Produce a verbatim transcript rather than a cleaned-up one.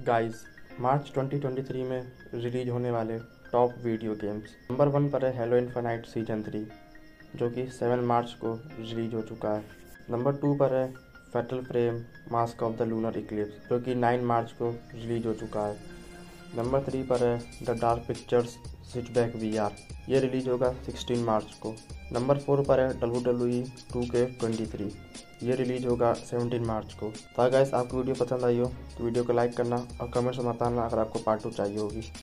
Guys, March twenty twenty three में release होने वाले top video games. Number one पर है हेलो इन्फिनाइट सीजन थ्री, जो कि सेवन मार्च को रिलीज हो चुका है। नंबर टू पर है fatal frame mask of the lunar eclipse, जो कि नाइन मार्च को रिलीज हो चुका है। नंबर थ्री पर है the dark pictures switchback V R, ये रिलीज होगा सिक्सटीन मार्च को। नंबर फोर पर है W W E two K twenty three, ये रिलीज होगा सेवनटीन मार्च को। तो गाइस, आपको वीडियो पसंद आई हो तो वीडियो को लाइक करना और कमेंट्स में बताना अगर आपको पार्ट टू चाहिए होगी।